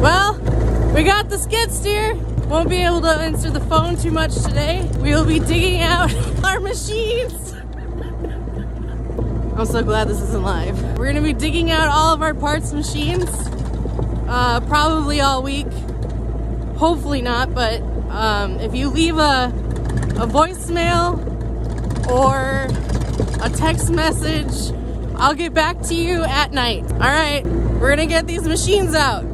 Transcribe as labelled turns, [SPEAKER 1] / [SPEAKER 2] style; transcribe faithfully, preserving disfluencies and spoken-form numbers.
[SPEAKER 1] Well, we got the skid steer. Won't be able to answer the phone too much today. We will be digging out our machines. I'm so glad this isn't live. We're gonna be digging out all of our parts machines, uh, probably all week. Hopefully not, but um, if you leave a, a voicemail or a text message, I'll get back to you at night. All right, we're gonna get these machines out.